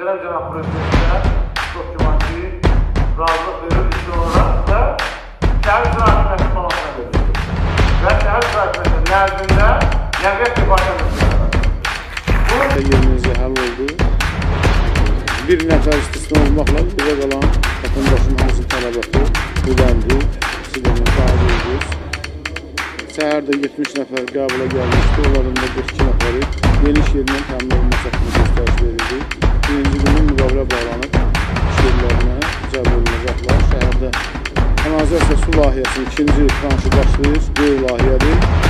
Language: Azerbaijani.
Möhtərəm cənab prezidentə çox güman ki, razılıq verir, işin olaraq və şəhər icra hakimiyyəti balasına verir. Və şəhər icra hakimiyyəti nəzdində Nəqliyyat Departamentində yerimizə həll oldu. Bir nəfər istisna olmaqla bizə qalan vətəndaşın hansı tələbatı ödəndi. Sizlərin sahib ediyoruz. Səhərdə 70 nəfər qəbula gəlmişdi. Onların da 42 nəfəri geniş yerindən təmin olunması haqqında göstəriş verildi. Birinci günün müqavilə bağlanıb iş yerlərinə cəlb olunacaqlar. Şəhərdə kanalizasiya su layihəsinin ikinci tranşı başlayır. Böyük layihədir.